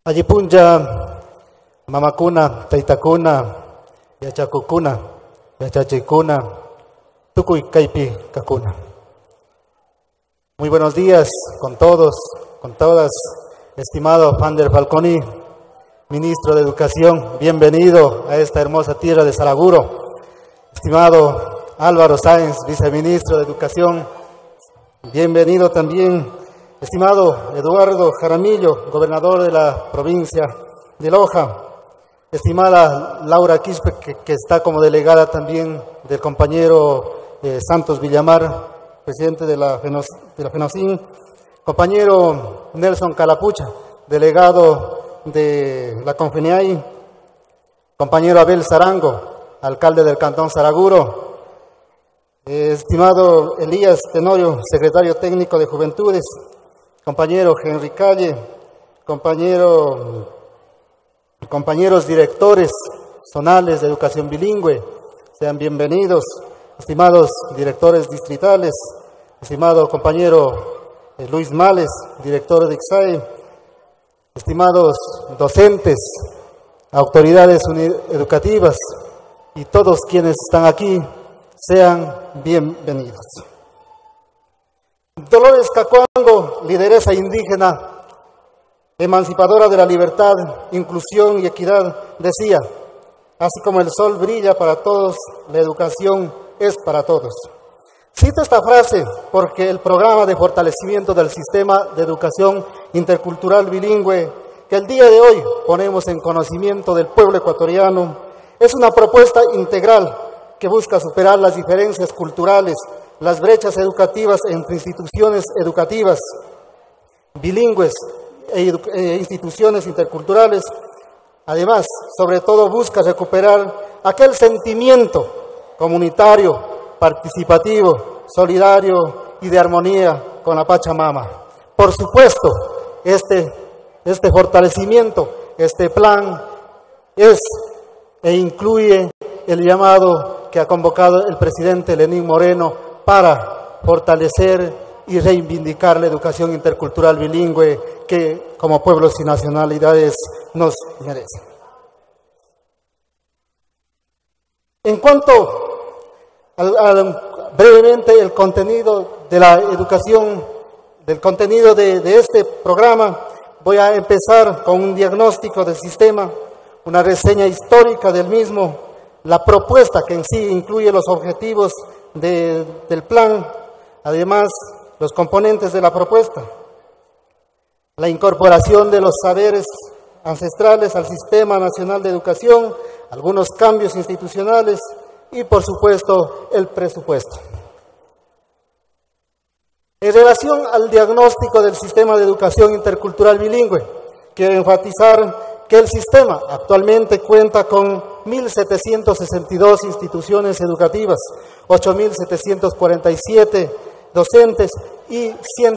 Ayipunja, mamakuna, taytakuna, yachakukuna, yachachikuna, tukuy kaypi kakuna. Muy buenos días con todos, con todas. Estimado Fander Falconi, Ministro de Educación, bienvenido a esta hermosa tierra de Saraguro. Estimado Álvaro Sáenz, Viceministro de Educación, bienvenido también. Estimado Eduardo Jaramillo, Gobernador de la provincia de Loja. Estimada Laura Quispe, que está como delegada también del compañero Santos Villamar, presidente de la FENOCIN. Compañero Nelson Calapucha, delegado de la Confeneai. Compañero Abel Zarango, alcalde del Cantón Saraguro. Estimado Elías Tenorio, secretario técnico de Juventudes. Compañero Henry Calle, compañeros directores zonales de educación bilingüe, sean bienvenidos. Estimados directores distritales, estimado compañero Luis Males, director de ICSAE, estimados docentes, autoridades educativas y todos quienes están aquí, sean bienvenidos. Dolores Cacuango, lideresa indígena, emancipadora de la libertad, inclusión y equidad, decía: así como el sol brilla para todos, la educación es para todos. Cito esta frase porque el programa de fortalecimiento del sistema de educación intercultural bilingüe que el día de hoy ponemos en conocimiento del pueblo ecuatoriano es una propuesta integral que busca superar las diferencias culturales, las brechas educativas entre instituciones educativas bilingües e instituciones interculturales. Además, sobre todo busca recuperar aquel sentimiento comunitario, participativo, solidario y de armonía con la Pachamama. Por supuesto, este fortalecimiento, este plan es e incluye el llamado que ha convocado el presidente Lenín Moreno para fortalecer y reivindicar la educación intercultural bilingüe que como pueblos y nacionalidades nos merecen. En cuanto brevemente el contenido de la educación, del contenido de este programa, voy a empezar con un diagnóstico del sistema, una reseña histórica del mismo, la propuesta que en sí incluye los objetivos del plan, además los componentes de la propuesta, la incorporación de los saberes ancestrales al Sistema Nacional de Educación, algunos cambios institucionales y por supuesto el presupuesto. En relación al diagnóstico del sistema de educación intercultural bilingüe, quiero enfatizar que el sistema actualmente cuenta con 1.762 instituciones educativas, 8.747 docentes y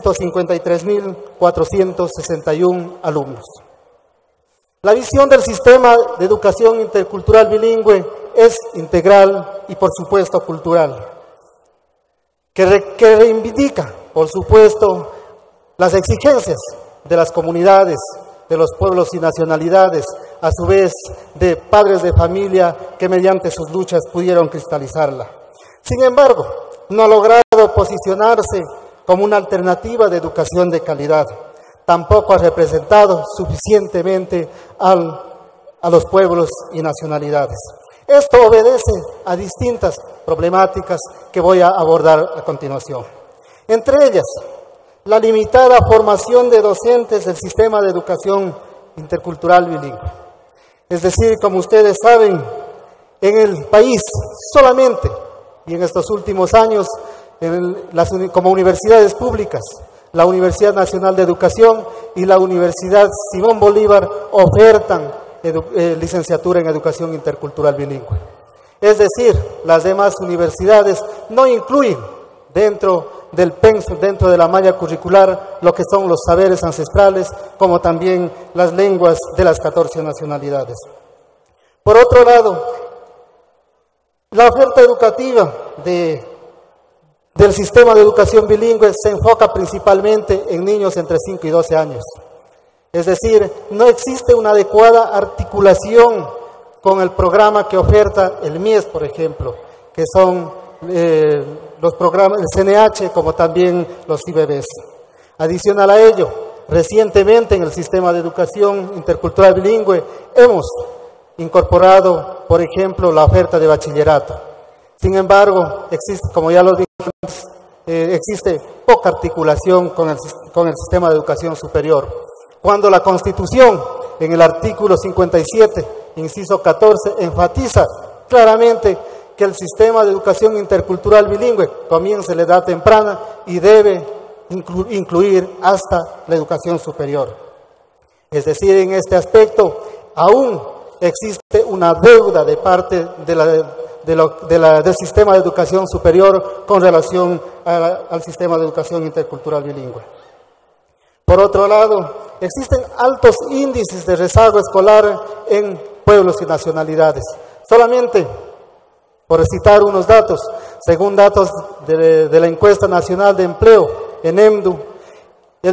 153.461 alumnos. La visión del sistema de educación intercultural bilingüe es integral y por supuesto cultural, que reivindica por supuesto las exigencias de las comunidades, de los pueblos y nacionalidades, a su vez de padres de familia que mediante sus luchas pudieron cristalizarla. Sin embargo, no ha logrado posicionarse como una alternativa de educación de calidad. Tampoco ha representado suficientemente a los pueblos y nacionalidades. Esto obedece a distintas problemáticas que voy a abordar a continuación. Entre ellas, la limitada formación de docentes del sistema de educación intercultural bilingüe. Es decir, como ustedes saben, en el país solamente, y en estos últimos años, como universidades públicas, la Universidad Nacional de Educación y la Universidad Simón Bolívar ofertan licenciatura en educación intercultural bilingüe. Es decir, las demás universidades no incluyen dentro del penso, dentro de la malla curricular, lo que son los saberes ancestrales, como también las lenguas de las 14 nacionalidades. Por otro lado, la oferta educativa del sistema de educación bilingüe se enfoca principalmente en niños entre 5 y 12 años. Es decir, no existe una adecuada articulación con el programa que oferta el MIES, por ejemplo, que son los programas, el CNH, como también los IBBs. Adicional a ello, recientemente en el sistema de educación intercultural bilingüe hemos incorporado, por ejemplo, la oferta de bachillerato. Sin embargo, existe, como ya lo dije antes, existe poca articulación con el sistema de educación superior. Cuando la Constitución, en el artículo 57, inciso 14, enfatiza claramente que el sistema de educación intercultural bilingüe comienza en la edad temprana y debe incluir hasta la educación superior. Es decir, en este aspecto aún existe una deuda de parte del sistema de educación superior con relación al sistema de educación intercultural bilingüe. Por otro lado, existen altos índices de rezago escolar en pueblos y nacionalidades. Solamente, por citar unos datos, según datos de la Encuesta Nacional de Empleo, en EMDU, el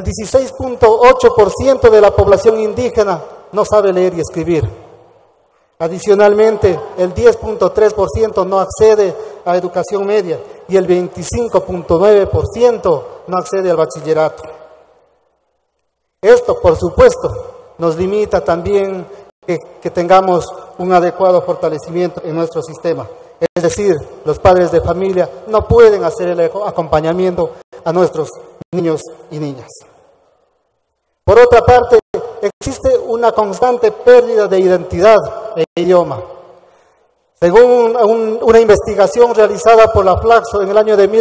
16.8% de la población indígena no sabe leer y escribir. Adicionalmente, el 10.3% no accede a educación media y el 25.9% no accede al bachillerato. Esto, por supuesto, nos limita también que tengamos un adecuado fortalecimiento en nuestro sistema. Es decir, los padres de familia no pueden hacer el acompañamiento a nuestros niños y niñas. Por otra parte, existe una constante pérdida de identidad e idioma. Según una investigación realizada por la Flaxo en el año de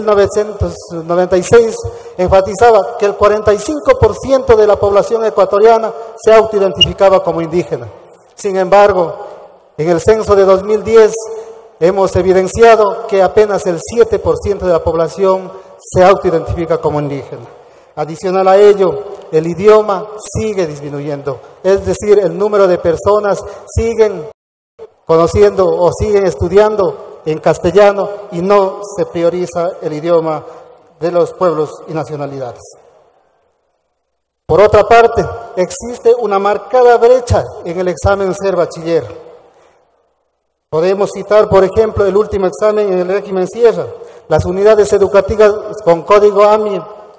1996, enfatizaba que el 45% de la población ecuatoriana se autoidentificaba como indígena. Sin embargo, en el censo de 2010 hemos evidenciado que apenas el 7% de la población se autoidentifica como indígena. Adicional a ello, el idioma sigue disminuyendo, es decir, el número de personas siguen conociendo o siguen estudiando en castellano y no se prioriza el idioma de los pueblos y nacionalidades. Por otra parte, existe una marcada brecha en el examen ser bachiller. Podemos citar, por ejemplo, el último examen en el régimen Sierra. Las unidades educativas con código AMI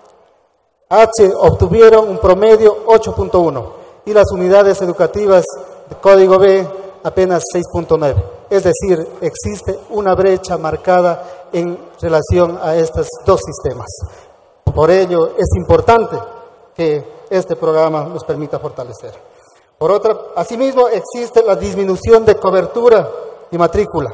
H obtuvieron un promedio 8.1 y las unidades educativas de código B apenas 6.9. Es decir, existe una brecha marcada en relación a estos dos sistemas. Por ello, es importante que este programa nos permita fortalecer. Asimismo, existe la disminución de cobertura y matrícula.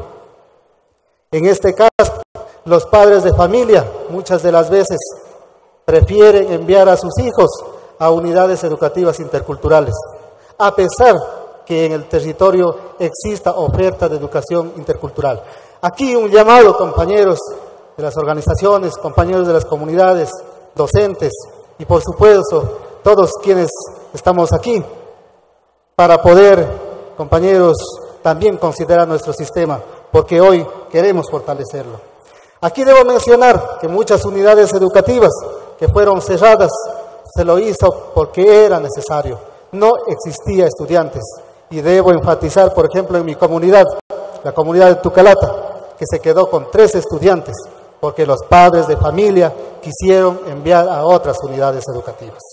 En este caso, los padres de familia muchas de las veces prefieren enviar a sus hijos a unidades educativas interculturales, a pesar que en el territorio exista oferta de educación intercultural. Aquí un llamado, compañeros de las organizaciones, compañeros de las comunidades, docentes y por supuesto todos quienes estamos aquí, para poder, compañeros, también considerar nuestro sistema, porque hoy queremos fortalecerlo. Aquí debo mencionar que muchas unidades educativas que fueron cerradas se lo hizo porque era necesario, no existía estudiantes. Y debo enfatizar, por ejemplo, en mi comunidad, la comunidad de Tucalata, que se quedó con 3 estudiantes, porque los padres de familia quisieron enviar a otras unidades educativas.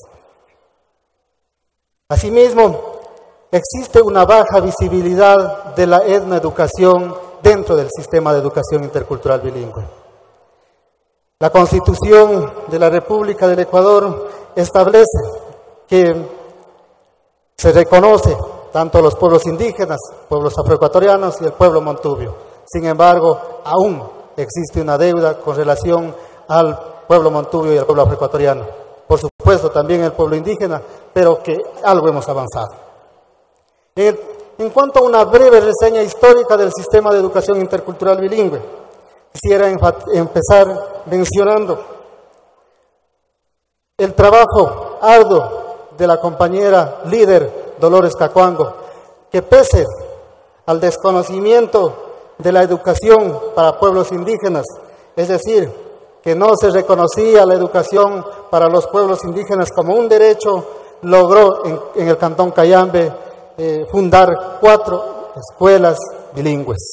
Asimismo, existe una baja visibilidad de la etnoeducación dentro del sistema de educación intercultural bilingüe. La Constitución de la República del Ecuador establece que se reconoce tanto los pueblos indígenas, pueblos afroecuatorianos y el pueblo montubio. Sin embargo, aún existe una deuda con relación al pueblo montubio y al pueblo afroecuatoriano. Por supuesto, también el pueblo indígena, pero que algo hemos avanzado. En cuanto a una breve reseña histórica del sistema de educación intercultural bilingüe, quisiera empezar mencionando el trabajo arduo de la compañera líder Dolores Cacuango, que pese al desconocimiento de la educación para pueblos indígenas, es decir, que no se reconocía la educación para los pueblos indígenas como un derecho, logró en el Cantón Cayambe fundar 4 escuelas bilingües.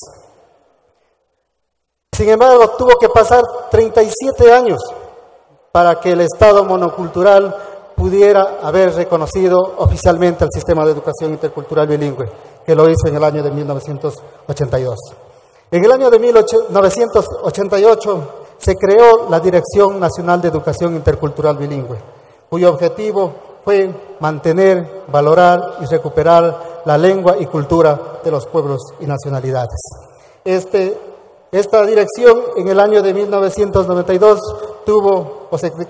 Sin embargo, tuvo que pasar 37 años para que el Estado monocultural pudiera haber reconocido oficialmente el sistema de educación intercultural bilingüe, que lo hizo en el año de 1982. En el año de 1988 se creó la Dirección Nacional de Educación Intercultural Bilingüe, cuyo objetivo fue mantener, valorar y recuperar la lengua y cultura de los pueblos y nacionalidades. Esta dirección en el año de 1992 tuvo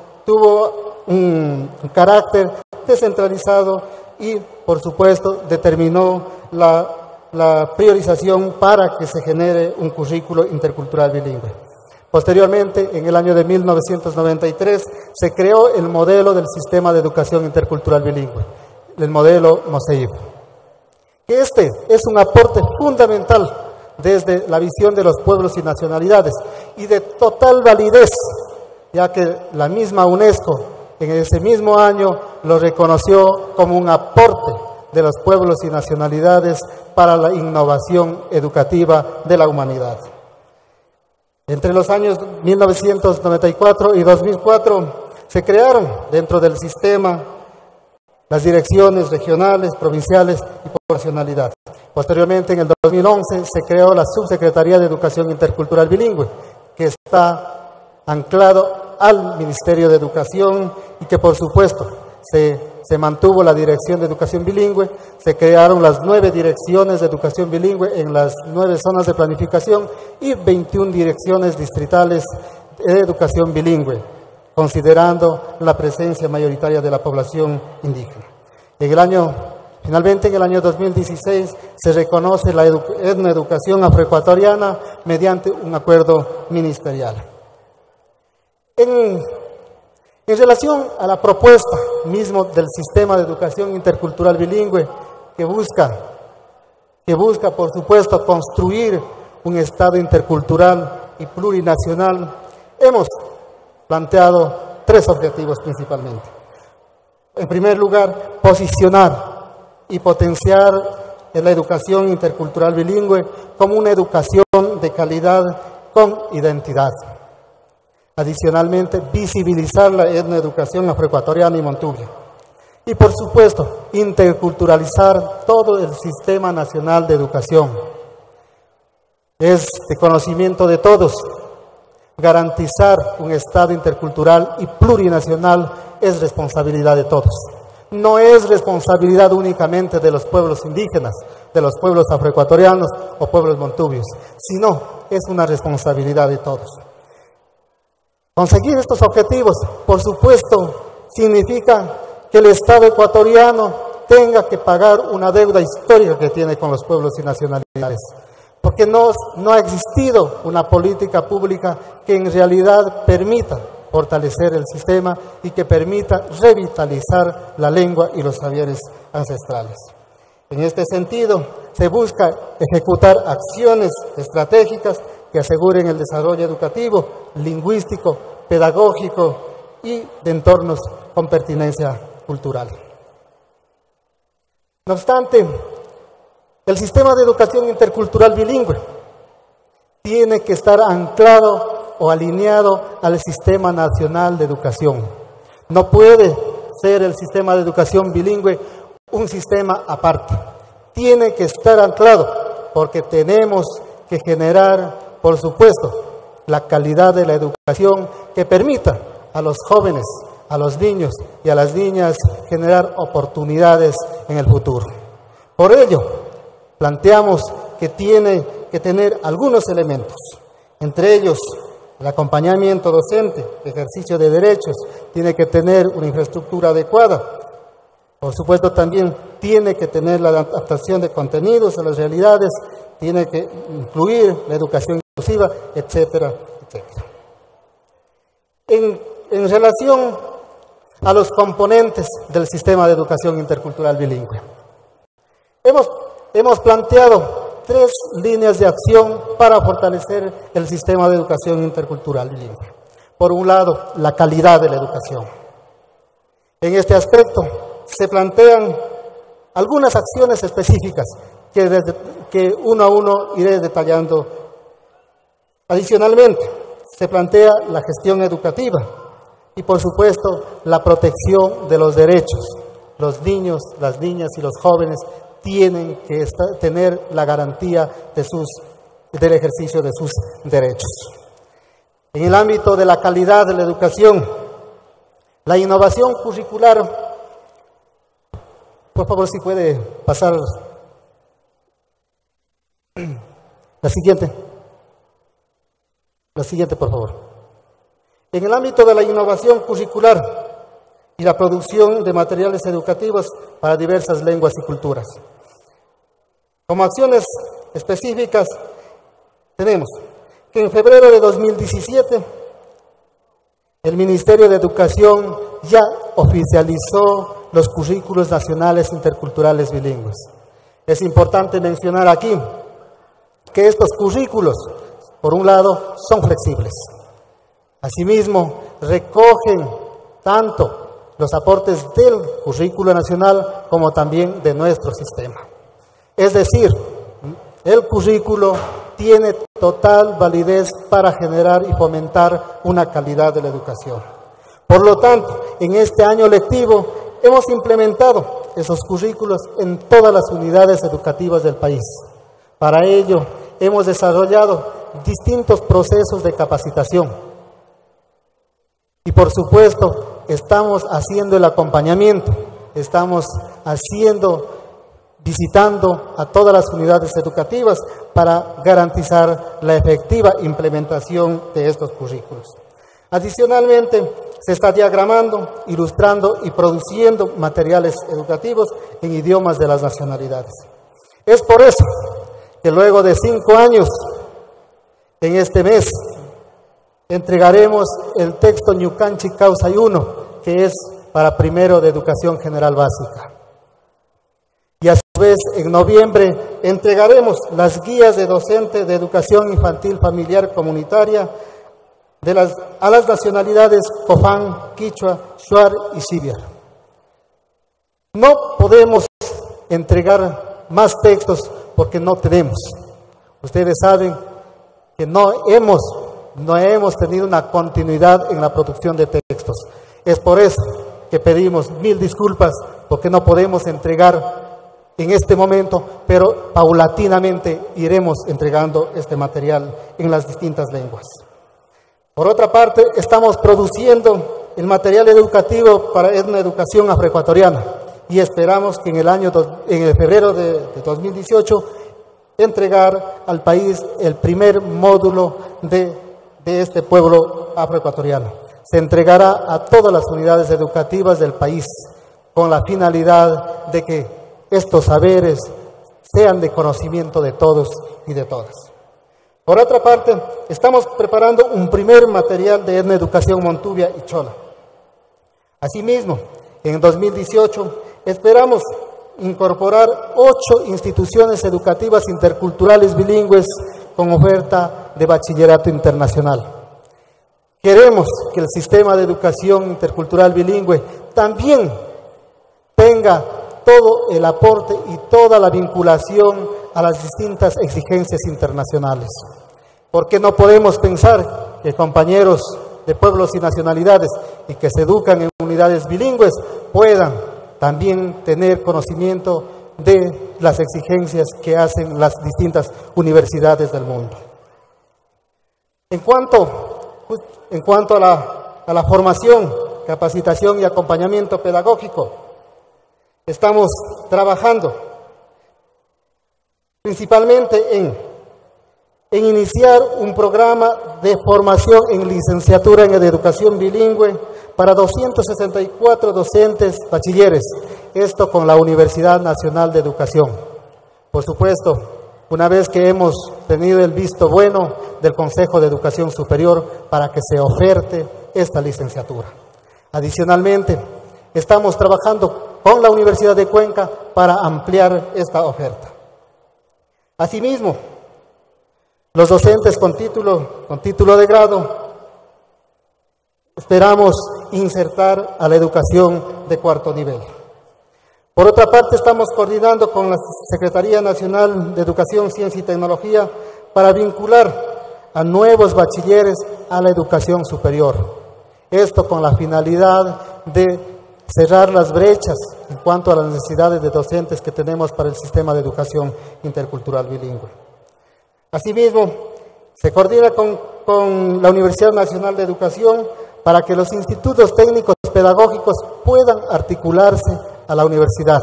un carácter descentralizado y, por supuesto, determinó la priorización para que se genere un currículo intercultural bilingüe. Posteriormente, en el año de 1993, se creó el modelo del Sistema de Educación Intercultural Bilingüe, el modelo MOSEIB. Este es un aporte fundamental desde la visión de los pueblos y nacionalidades y de total validez, ya que la misma UNESCO en ese mismo año lo reconoció como un aporte de los pueblos y nacionalidades para la innovación educativa de la humanidad. Entre los años 1994 y 2004 se crearon dentro del sistema las direcciones regionales, provinciales y por nacionalidad. Posteriormente, en el 2011, se creó la Subsecretaría de Educación Intercultural Bilingüe, que está anclado al Ministerio de Educación y que, por supuesto, se mantuvo la Dirección de Educación Bilingüe, se crearon las 9 direcciones de educación bilingüe en las 9 zonas de planificación y 21 direcciones distritales de educación bilingüe, considerando la presencia mayoritaria de la población indígena. Finalmente, en el año 2016, se reconoce la etnoeducación afroecuatoriana mediante un acuerdo ministerial. En relación a la propuesta mismo del sistema de educación intercultural bilingüe, que busca, por supuesto, construir un Estado intercultural y plurinacional, hemos planteado 3 objetivos principalmente. En primer lugar, posicionar y potenciar la educación intercultural bilingüe como una educación de calidad con identidad. Adicionalmente, visibilizar la etnoeducación afroecuatoriana y montubia. Y, por supuesto, interculturalizar todo el sistema nacional de educación. Es de conocimiento de todos. Garantizar un Estado intercultural y plurinacional es responsabilidad de todos. No es responsabilidad únicamente de los pueblos indígenas, de los pueblos afroecuatorianos o pueblos montubios, sino es una responsabilidad de todos. Conseguir estos objetivos, por supuesto, significa que el Estado ecuatoriano tenga que pagar una deuda histórica que tiene con los pueblos y nacionalidades, porque no ha existido una política pública que en realidad permita fortalecer el sistema y que permita revitalizar la lengua y los saberes ancestrales. En este sentido, se busca ejecutar acciones estratégicas que aseguren el desarrollo educativo, lingüístico, pedagógico y de entornos con pertinencia cultural. No obstante, el sistema de educación intercultural bilingüe tiene que estar anclado o alineado al Sistema Nacional de Educación. No puede ser el sistema de educación bilingüe un sistema aparte. Tiene que estar anclado porque tenemos que generar, por supuesto, la calidad de la educación que permita a los jóvenes, a los niños y a las niñas generar oportunidades en el futuro. Por ello, planteamos que tiene que tener algunos elementos, entre ellos el acompañamiento docente, ejercicio de derechos, tiene que tener una infraestructura adecuada. Por supuesto, también tiene que tener la adaptación de contenidos a las realidades, tiene que incluir la educación inclusiva, etcétera, etcétera. En relación a los componentes del sistema de educación intercultural bilingüe, hemos planteado 3 líneas de acción para fortalecer el sistema de educación intercultural bilingüe. Por un lado, la calidad de la educación. En este aspecto, se plantean algunas acciones específicas que uno a uno iré detallando. Adicionalmente, se plantea la gestión educativa y, por supuesto, la protección de los derechos. Los niños, las niñas y los jóvenes tienen que tener la garantía del ejercicio de sus derechos. En el ámbito de la calidad de la educación, la innovación curricular, por favor, si puede pasar la siguiente, por favor. En el ámbito de la innovación curricular y la producción de materiales educativos para diversas lenguas y culturas. Como acciones específicas, tenemos que en febrero de 2017, el Ministerio de Educación ya oficializó los currículos nacionales interculturales bilingües. Es importante mencionar aquí que estos currículos, por un lado, son flexibles. Asimismo, recogen tanto los aportes del currículo nacional como también de nuestro sistema. Es decir, el currículo tiene total validez para generar y fomentar una calidad de la educación. Por lo tanto, en este año lectivo hemos implementado esos currículos en todas las unidades educativas del país. Para ello, hemos desarrollado distintos procesos de capacitación. Y por supuesto, estamos haciendo el acompañamiento, estamos visitando a todas las unidades educativas para garantizar la efectiva implementación de estos currículos. Adicionalmente, se está diagramando, ilustrando y produciendo materiales educativos en idiomas de las nacionalidades. Es por eso que luego de 5 años, en este mes, entregaremos el texto Ñucanchi Causay 1, que es para primero de educación general básica. Y a su vez, en noviembre, entregaremos las guías de docente de educación infantil familiar comunitaria a las nacionalidades Cofán, Quichua, Shuar y Xiviar. No podemos entregar más textos porque no tenemos. Ustedes saben que no hemos tenido una continuidad en la producción de textos. Es por eso que pedimos 1000 disculpas porque no podemos entregar en este momento, pero paulatinamente iremos entregando este material en las distintas lenguas. Por otra parte, estamos produciendo el material educativo para etnoeducación afroecuatoriana y esperamos que en el febrero de 2018 entregar al país el primer módulo de este pueblo afroecuatoriano. Se entregará a todas las unidades educativas del país con la finalidad de que estos saberes sean de conocimiento de todos y de todas. Por otra parte, estamos preparando un primer material de etnoeducación montubia y chola. Asimismo, en 2018 esperamos incorporar 8 instituciones educativas interculturales bilingües con oferta de bachillerato internacional. Queremos que el sistema de educación intercultural bilingüe también tenga todo el aporte y toda la vinculación a las distintas exigencias internacionales. Porque no podemos pensar que compañeros de pueblos y nacionalidades y que se educan en unidades bilingües puedan también tener conocimiento de las exigencias que hacen las distintas universidades del mundo. En cuanto a la formación, capacitación y acompañamiento pedagógico, estamos trabajando principalmente en iniciar un programa de formación en licenciatura en educación bilingüe para 264 docentes bachilleres, esto con la Universidad Nacional de Educación. Por supuesto, una vez que hemos tenido el visto bueno del Consejo de Educación Superior para que se oferte esta licenciatura. Adicionalmente, estamos trabajando con la Universidad de Cuenca para ampliar esta oferta. Asimismo, los docentes con título de grado, esperamos insertar a la educación de 4º nivel. Por otra parte, estamos coordinando con la Secretaría Nacional de Educación, Ciencia y Tecnología para vincular a nuevos bachilleres a la educación superior. Esto con la finalidad de cerrar las brechas en cuanto a las necesidades de docentes que tenemos para el sistema de educación intercultural bilingüe. Asimismo, se coordina con la Universidad Nacional de Educación para que los institutos técnicos pedagógicos puedan articularse a la universidad.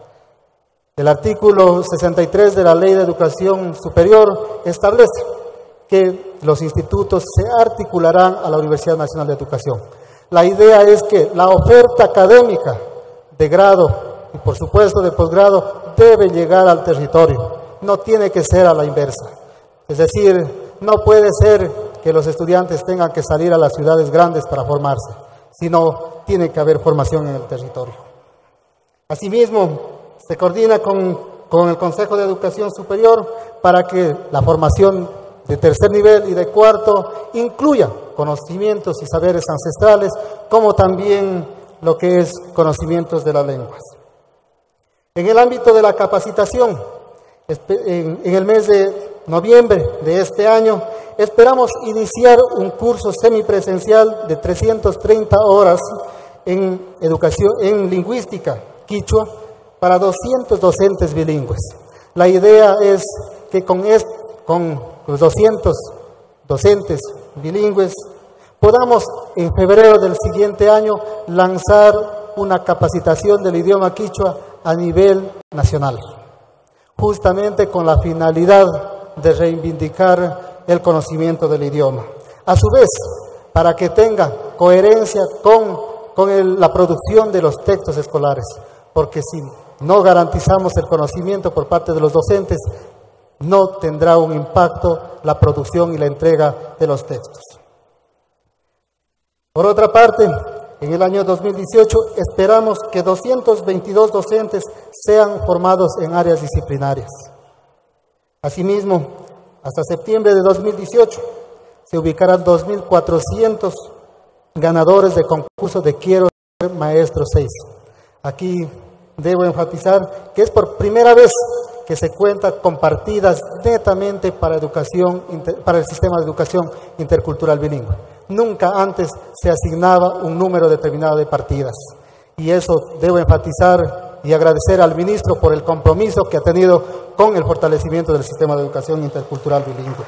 El artículo 63 de la Ley de Educación Superior establece que los institutos se articularán a la Universidad Nacional de Educación. La idea es que la oferta académica de grado y por supuesto de posgrado debe llegar al territorio, no tiene que ser a la inversa. Es decir, no puede ser que los estudiantes tengan que salir a las ciudades grandes para formarse, sino tiene que haber formación en el territorio. Asimismo, se coordina con el Consejo de Educación Superior para que la formación de tercer nivel y de cuarto incluya conocimientos y saberes ancestrales, como también lo que es conocimientos de las lenguas. En el ámbito de la capacitación, en el mes de noviembre de este año, esperamos iniciar un curso semipresencial de 330 horas en educación, en lingüística quichua, para 200 docentes bilingües. La idea es que con los 200 docentes bilingües podamos en febrero del siguiente año lanzar una capacitación del idioma quichua a nivel nacional, justamente con la finalidad de reivindicar el conocimiento del idioma. A su vez, para que tenga coherencia con la producción de los textos escolares, porque si no garantizamos el conocimiento por parte de los docentes, no tendrá un impacto la producción y la entrega de los textos. Por otra parte, en el año 2018 esperamos que 222 docentes sean formados en áreas disciplinarias. Asimismo, hasta septiembre de 2018 se ubicarán 2.400 ganadores de concurso de Quiero Ser Maestro 6. Aquí debo enfatizar que es por primera vez que se cuenta con partidas netamente para el sistema de educación intercultural bilingüe. Nunca antes se asignaba un número determinado de partidas. Y eso debo enfatizar y agradecer al ministro por el compromiso que ha tenido con el fortalecimiento del sistema de educación intercultural bilingüe.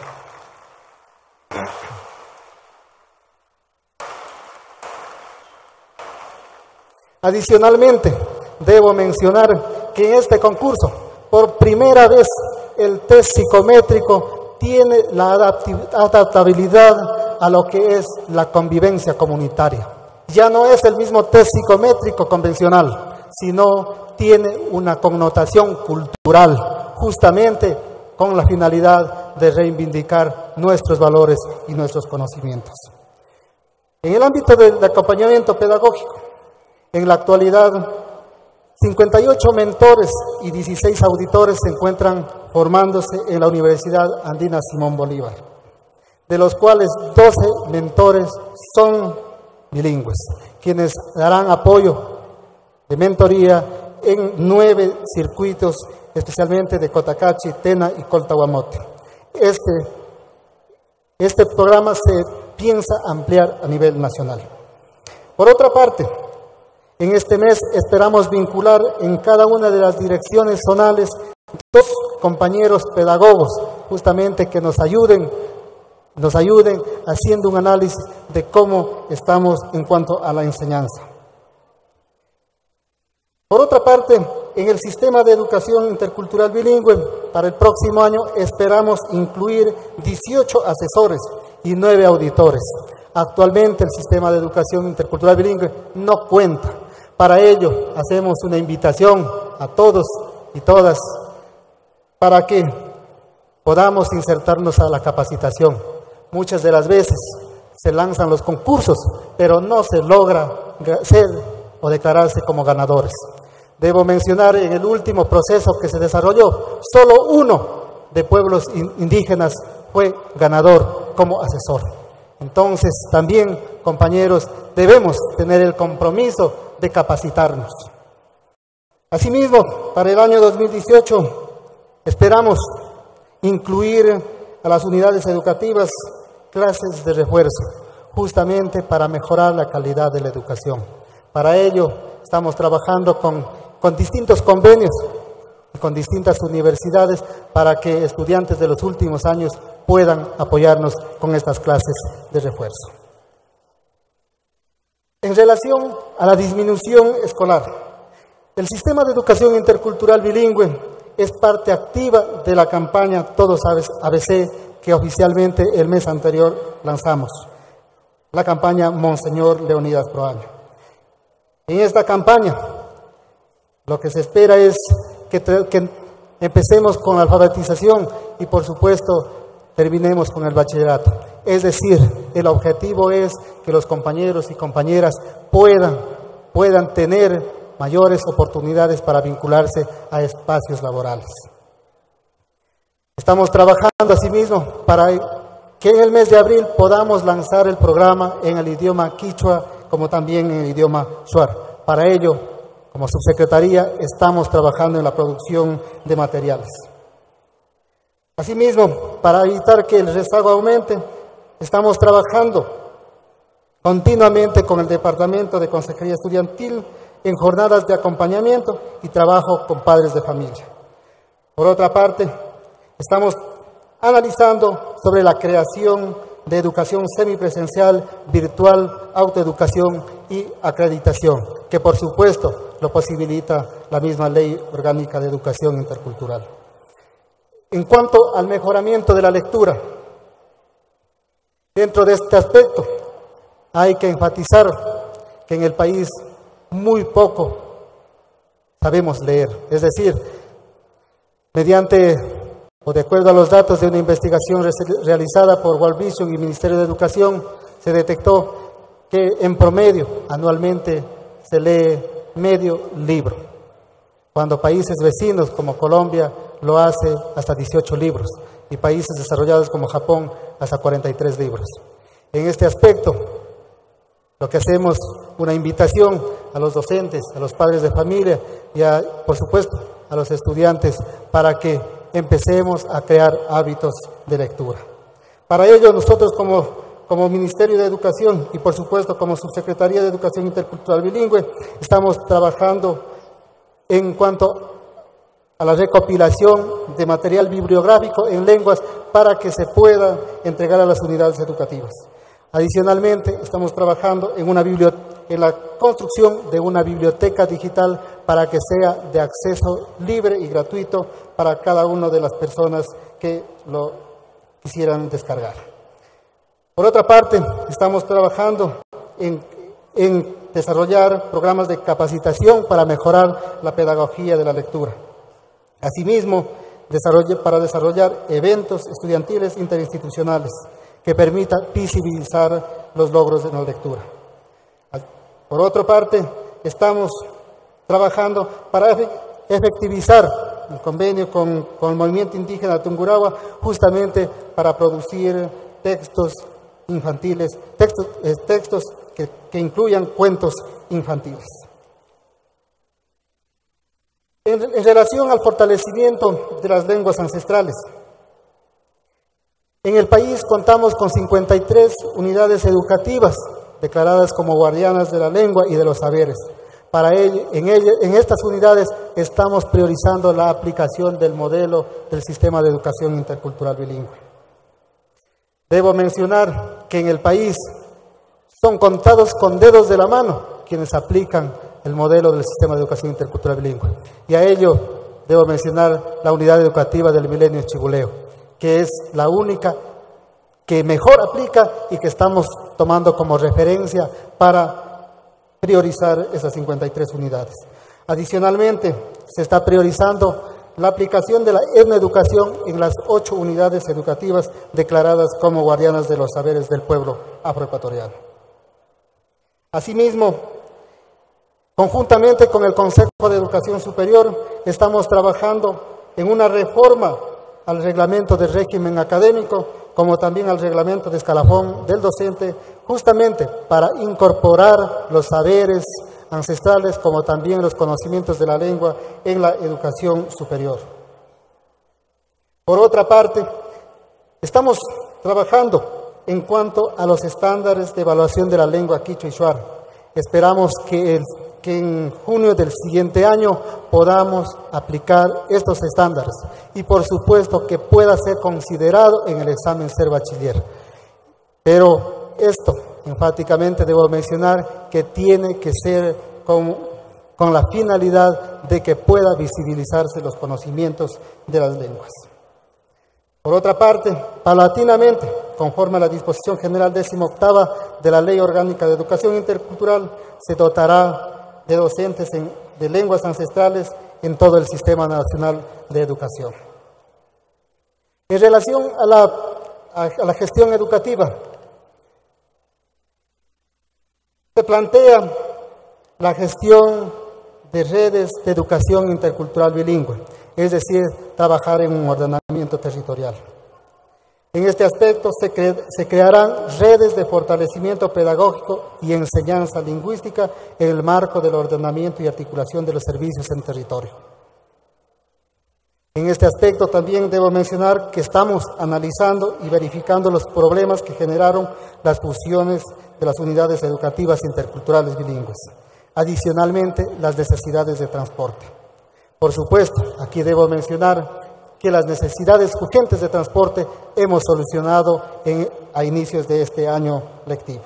Adicionalmente, debo mencionar que en este concurso, por primera vez, el test psicométrico tiene la adaptabilidad a lo que es la convivencia comunitaria. Ya no es el mismo test psicométrico convencional, sino tiene una connotación cultural, justamente con la finalidad de reivindicar nuestros valores y nuestros conocimientos. En el ámbito del acompañamiento pedagógico, en la actualidad, 58 mentores y 16 auditores se encuentran formándose en la Universidad Andina Simón Bolívar, de los cuales 12 mentores son bilingües, quienes darán apoyo de mentoría en 9 circuitos, especialmente de Cotacachi, Tena y Coltahuamote. Este programa se piensa ampliar a nivel nacional. Por otra parte, en este mes esperamos vincular en cada una de las direcciones zonales 2 compañeros pedagogos, justamente que nos ayuden haciendo un análisis de cómo estamos en cuanto a la enseñanza. Por otra parte, en el sistema de educación intercultural bilingüe, para el próximo año esperamos incluir 18 asesores y 9 auditores. Actualmente el sistema de educación intercultural bilingüe no cuenta. Para ello hacemos una invitación a todos y todas para que podamos insertarnos a la capacitación. Muchas de las veces se lanzan los concursos, pero no se logra ser o declararse como ganadores. Debo mencionar en el último proceso que se desarrolló, solo uno de pueblos indígenas fue ganador como asesor. Entonces, también, compañeros, debemos tener el compromiso de capacitarnos. Asimismo, para el año 2018 esperamos incluir a las unidades educativas clases de refuerzo, justamente para mejorar la calidad de la educación. Para ello estamos trabajando con distintos convenios y con distintas universidades para que estudiantes de los últimos años puedan apoyarnos con estas clases de refuerzo. En relación a la disminución escolar, el sistema de educación intercultural bilingüe es parte activa de la campaña Todos ABC que oficialmente el mes anterior lanzamos, la campaña Monseñor Leonidas Proaño. En esta campaña lo que se espera es que empecemos con la alfabetización y por supuesto terminemos con el bachillerato. Es decir, el objetivo es que los compañeros y compañeras puedan tener mayores oportunidades para vincularse a espacios laborales. Estamos trabajando asimismo para que en el mes de abril podamos lanzar el programa en el idioma quichua como también en el idioma shuar. Para ello, como subsecretaría, estamos trabajando en la producción de materiales. Asimismo, para evitar que el rezago aumente, estamos trabajando continuamente con el Departamento de Consejería Estudiantil en jornadas de acompañamiento y trabajo con padres de familia. Por otra parte, estamos analizando sobre la creación de educación semipresencial, virtual, autoeducación y acreditación, que por supuesto lo posibilita la misma Ley Orgánica de Educación Intercultural. En cuanto al mejoramiento de la lectura, dentro de este aspecto hay que enfatizar que en el país muy poco sabemos leer, es decir, mediante o de acuerdo a los datos de una investigación realizada por World Vision y Ministerio de Educación, se detectó que en promedio anualmente se lee medio libro, cuando países vecinos como Colombia lo hace hasta 18 libros y países desarrollados como Japón hasta 43 libros. En este aspecto, lo que hacemos una invitación a los docentes, a los padres de familia y por supuesto a los estudiantes para que empecemos a crear hábitos de lectura. Para ello nosotros como Ministerio de Educación y por supuesto como Subsecretaría de Educación Intercultural Bilingüe estamos trabajando en cuanto a la recopilación de material bibliográfico en lenguas para que se pueda entregar a las unidades educativas. Adicionalmente, estamos trabajando en la construcción de una biblioteca digital para que sea de acceso libre y gratuito para cada una de las personas que lo quisieran descargar. Por otra parte, estamos trabajando en desarrollar programas de capacitación para mejorar la pedagogía de la lectura. Asimismo, para desarrollar eventos estudiantiles interinstitucionales que permita visibilizar los logros de la lectura. Por otra parte, estamos trabajando para efectivizar el convenio con el movimiento indígena Tungurahua, justamente para producir textos infantiles, textos que incluyan cuentos infantiles. En relación al fortalecimiento de las lenguas ancestrales, en el país contamos con 53 unidades educativas declaradas como guardianas de la lengua y de los saberes. Para ello, en estas unidades estamos priorizando la aplicación del modelo del sistema de educación intercultural bilingüe. Debo mencionar que en el país son contados con dedos de la mano quienes aplican el modelo del sistema de educación intercultural bilingüe. Y a ello debo mencionar la unidad educativa del Milenio Chiguleo, que es la única que mejor aplica y que estamos tomando como referencia para priorizar esas 53 unidades. Adicionalmente, se está priorizando la aplicación de la etnoeducación en las 8 unidades educativas declaradas como guardianas de los saberes del pueblo afroecuatoriano. Asimismo, conjuntamente con el Consejo de Educación Superior, estamos trabajando en una reforma al reglamento de régimen académico, como también al reglamento de escalafón del docente, justamente para incorporar los saberes ancestrales como también los conocimientos de la lengua en la educación superior. Por otra parte, estamos trabajando en cuanto a los estándares de evaluación de la lengua quichua y shuar. Esperamos que en junio del siguiente año podamos aplicar estos estándares y por supuesto que pueda ser considerado en el examen ser bachiller. Pero esto, enfáticamente debo mencionar que tiene que ser con la finalidad de que pueda visibilizarse los conocimientos de las lenguas. Por otra parte, paulatinamente, conforme a la disposición general 18ª de la Ley Orgánica de Educación Intercultural, se dotará de docentes de lenguas ancestrales en todo el Sistema Nacional de Educación. En relación a la gestión educativa, se plantea la gestión de redes de educación intercultural bilingüe, es decir, trabajar en un ordenamiento territorial. En este aspecto se crearán redes de fortalecimiento pedagógico y enseñanza lingüística en el marco del ordenamiento y articulación de los servicios en territorio. En este aspecto también debo mencionar que estamos analizando y verificando los problemas que generaron las fusiones de las unidades educativas interculturales bilingües. Adicionalmente, las necesidades de transporte. Por supuesto, aquí debo mencionar que las necesidades urgentes de transporte hemos solucionado a inicios de este año lectivo.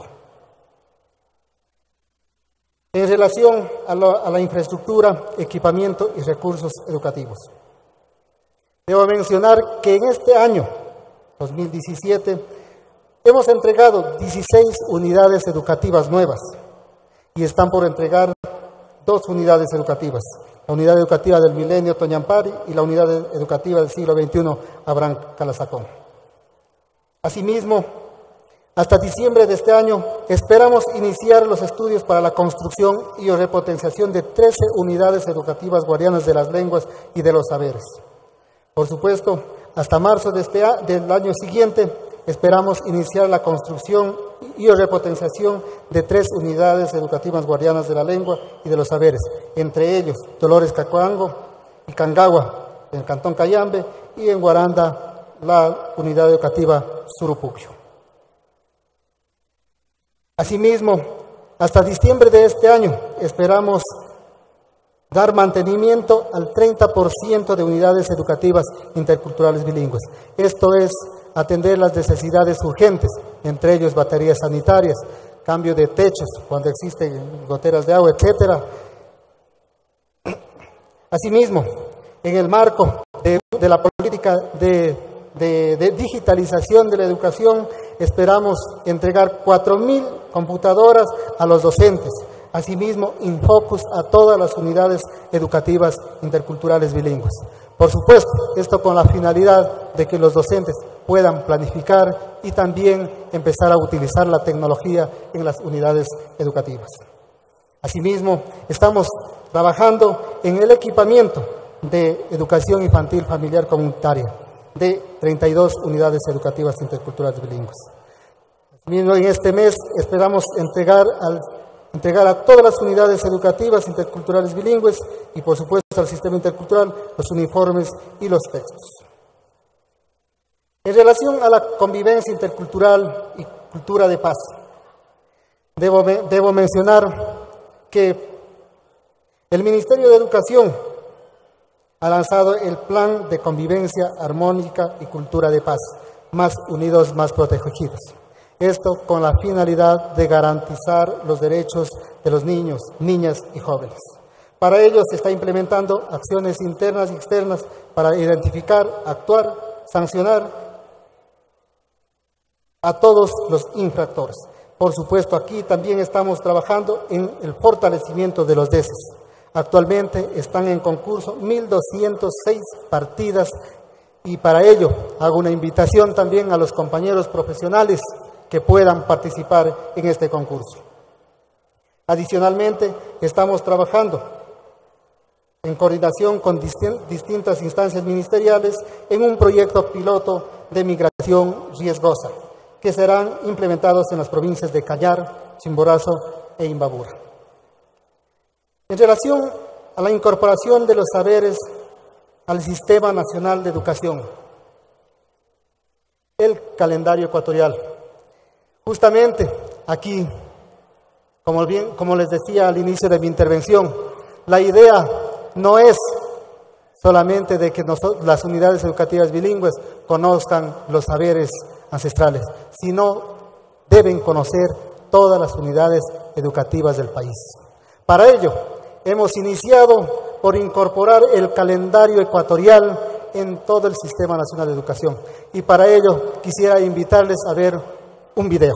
En relación a la infraestructura, equipamiento y recursos educativos. Debo mencionar que en este año, 2017, hemos entregado 16 unidades educativas nuevas y están por entregar 2 unidades educativas. La unidad educativa del Milenio Toñampari y la unidad educativa del siglo XXI Abraham Calazacón. Asimismo, hasta diciembre de este año esperamos iniciar los estudios para la construcción y repotenciación de 13 unidades educativas guardianas de las lenguas y de los saberes. Por supuesto, hasta marzo del año siguiente esperamos iniciar la construcción y repotenciación de 3 unidades educativas guardianas de la lengua y de los saberes, entre ellos Dolores Cacoango y Cangagua, en el Cantón Cayambe, y en Guaranda, la unidad educativa Surupuccho. Asimismo, hasta diciembre de este año esperamos dar mantenimiento al 30% de unidades educativas interculturales bilingües. Esto es atender las necesidades urgentes, entre ellos baterías sanitarias, cambio de techos cuando existen goteras de agua, etc. Asimismo, en el marco de la política de digitalización de la educación, esperamos entregar 4.000 computadoras a los docentes. Asimismo, Infocus a todas las unidades educativas interculturales bilingües. Por supuesto, esto con la finalidad de que los docentes puedan planificar y también empezar a utilizar la tecnología en las unidades educativas. Asimismo, estamos trabajando en el equipamiento de educación infantil familiar comunitaria de 32 unidades educativas interculturales bilingües. Asimismo, en este mes esperamos entregar a todas las unidades educativas interculturales bilingües y, por supuesto, al sistema intercultural, los uniformes y los textos. En relación a la convivencia intercultural y cultura de paz, debo mencionar que el Ministerio de Educación ha lanzado el Plan de Convivencia Armónica y Cultura de Paz, Más Unidos, Más Protegidos. Esto con la finalidad de garantizar los derechos de los niños, niñas y jóvenes. Para ello se está implementando acciones internas y externas para identificar, actuar, sancionar a todos los infractores. Por supuesto, aquí también estamos trabajando en el fortalecimiento de los DECES. Actualmente están en concurso 1.206 partidas y para ello hago una invitación también a los compañeros profesionales que puedan participar en este concurso. Adicionalmente, estamos trabajando en coordinación con distintas instancias ministeriales en un proyecto piloto de migración riesgosa, que serán implementados en las provincias de Cañar, Chimborazo e Imbabura. En relación a la incorporación de los saberes al Sistema Nacional de Educación, el calendario ecuatorial. Justamente aquí, como les decía al inicio de mi intervención, la idea no es solamente de que las unidades educativas bilingües conozcan los saberes ancestrales, sino deben conocer todas las unidades educativas del país. Para ello, hemos iniciado por incorporar el calendario ecuatorial en todo el Sistema Nacional de Educación. Y para ello quisiera invitarles a ver un video.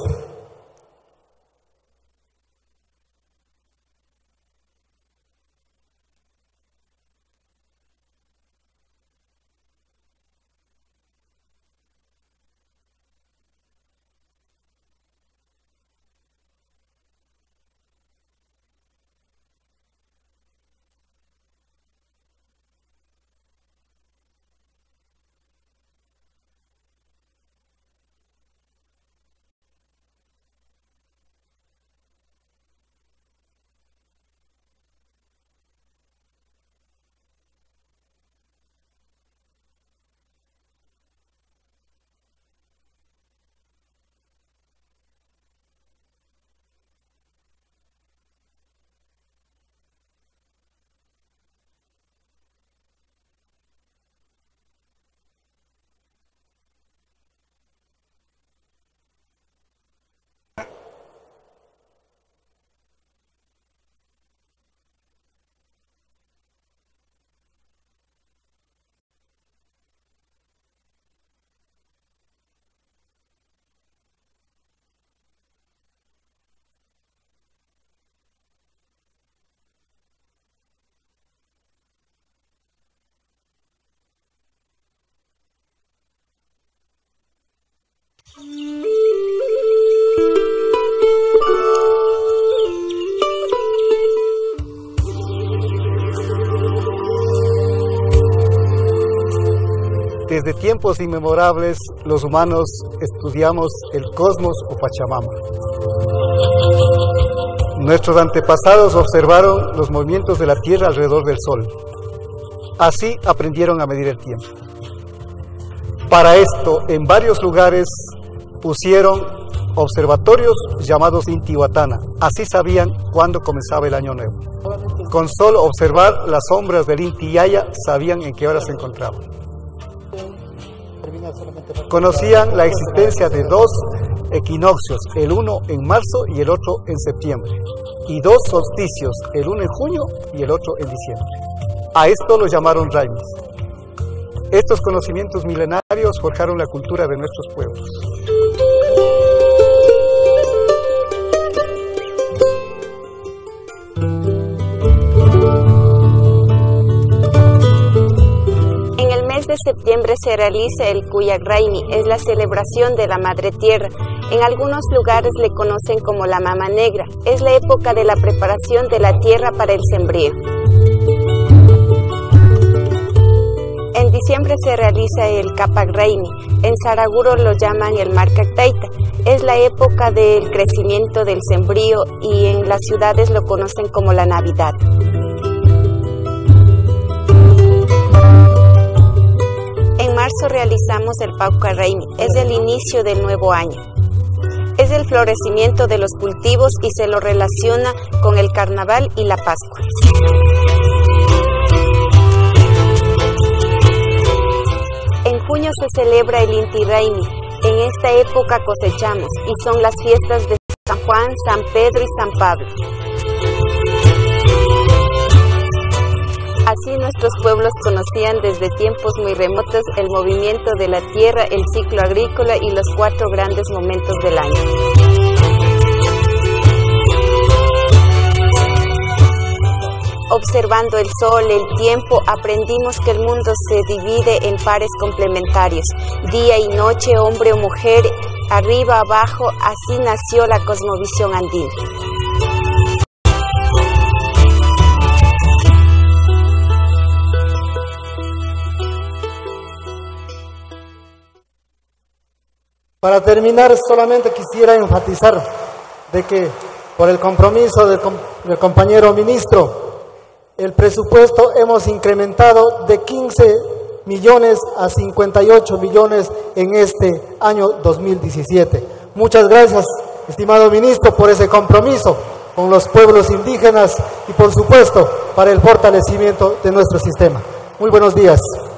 Desde tiempos inmemorables, los humanos estudiamos el cosmos o Pachamama. Nuestros antepasados observaron los movimientos de la Tierra alrededor del Sol. Así aprendieron a medir el tiempo. Para esto, en varios lugares pusieron observatorios llamados Intihuatana. Así sabían cuándo comenzaba el año nuevo. Con solo observar las sombras del Inti Yaya, sabían en qué hora se encontraban. Conocían la existencia de dos equinoccios, el uno en marzo y el otro en septiembre, y dos solsticios, el uno en junio y el otro en diciembre. A esto lo llamaron raimis. Estos conocimientos milenarios forjaron la cultura de nuestros pueblos. De septiembre se realiza el Kuyak Raimi, es la celebración de la Madre Tierra. En algunos lugares le conocen como la Mama Negra. Es la época de la preparación de la tierra para el sembrío. En diciembre se realiza el Capac Raimi. En Saraguro lo llaman el Marcac Taita. Es la época del crecimiento del sembrío y en las ciudades lo conocen como la Navidad. En marzo realizamos el Pauca Raimi, es el inicio del nuevo año. Es el florecimiento de los cultivos y se lo relaciona con el carnaval y la Pascua. En junio se celebra el Inti Raimi. En esta época cosechamos y son las fiestas de San Juan, San Pedro y San Pablo. Así nuestros pueblos conocían desde tiempos muy remotos el movimiento de la tierra, el ciclo agrícola y los 4 grandes momentos del año. Observando el sol, el tiempo, aprendimos que el mundo se divide en pares complementarios, día y noche, hombre o mujer, arriba, abajo, así nació la cosmovisión andina. Para terminar, solamente quisiera enfatizar de que por el compromiso del compañero ministro, el presupuesto hemos incrementado de 15 millones a 58 millones en este año 2017. Muchas gracias, estimado ministro, por ese compromiso con los pueblos indígenas y, por supuesto, para el fortalecimiento de nuestro sistema. Muy buenos días.